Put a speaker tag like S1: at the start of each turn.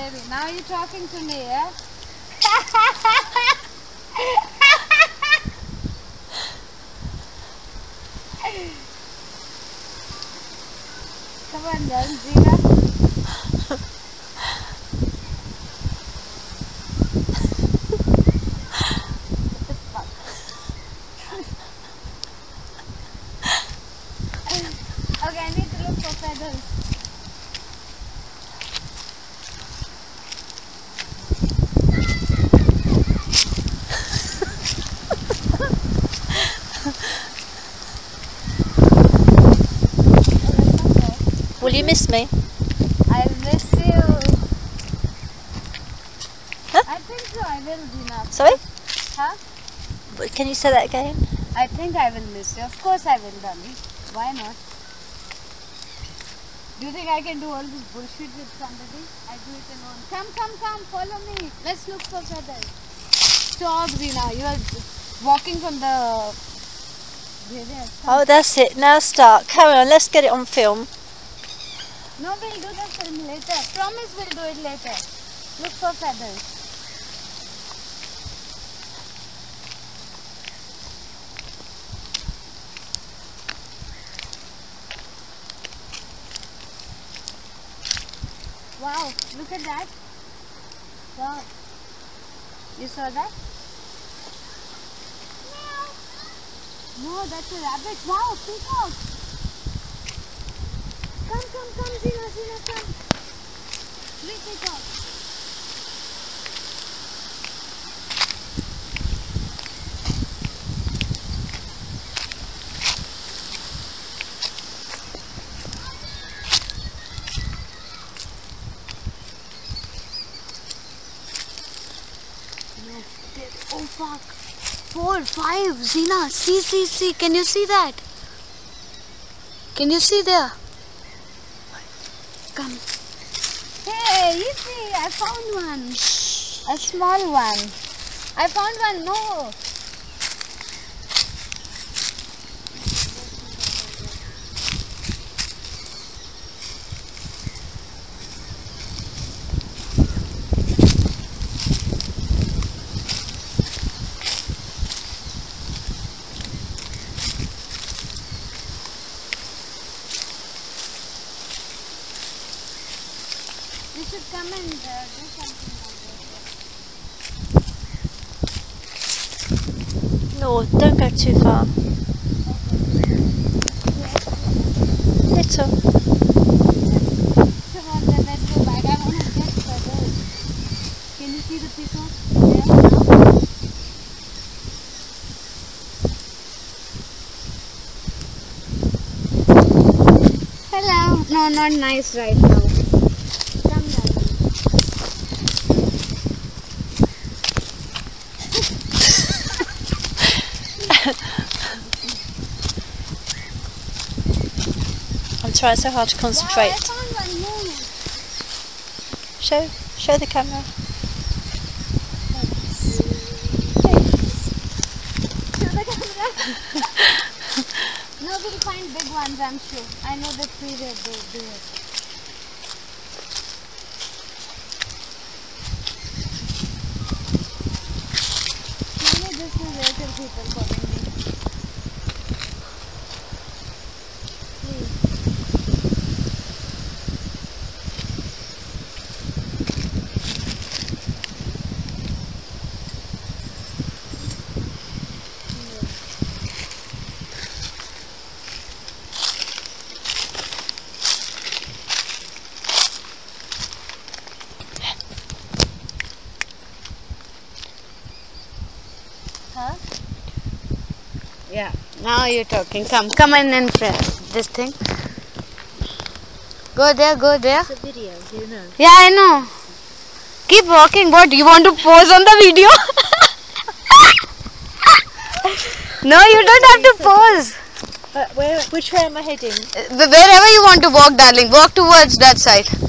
S1: baby. Now you're talking to me, yeah? Come on, then, Zina. Okay, I need to look for feathers.
S2: Will you miss me?
S1: I'll miss you.
S2: Huh?
S1: I think so, I will, Zina.
S2: Sorry?
S1: Huh?
S2: Can you say that again?
S1: I think I will miss you. Of course I will, darling. Why not? Do you think I can do all this bullshit with somebody? I do it alone. Come, follow me. Let's look for feathers. Stop, Zina. You are walking from the...
S2: Oh, that's it. Now start. Carry on. Let's get it on film.
S1: No, we'll do the film later. Promise we'll do it later. Look for feathers. Wow, look at that. Wow. You saw that? Meow. No, that's a rabbit. Wow, peacock. Come, Zina, come. Look, peacock. Oh fuck. 4, 5, Zina, see. Can you see that? Can you see there? Come. Hey, you see, I found one. A small one. I found one, no. You should come and do something like this.
S2: No, don't go too far. Little.
S1: Come on, then let's go back. I want to get feathers. Can you see the peacock there now? Hello. No, not nice right now.
S2: I'm trying so hard to concentrate.
S1: Wow, I found one more.
S2: Show the camera.
S1: Show the camera. No, we'll find big ones, I'm sure. I know the tree where they do it. Maybe this is later people calling me. Please. Huh? Yeah, now you're talking. Come in and press this thing. Go there.
S2: It's a video, do you know?
S1: Yeah, I know. Keep walking. What? You want to pose on the video? No, you don't have to pose.
S2: Which way am I heading?
S1: Wherever you want to walk, darling. Walk towards that side.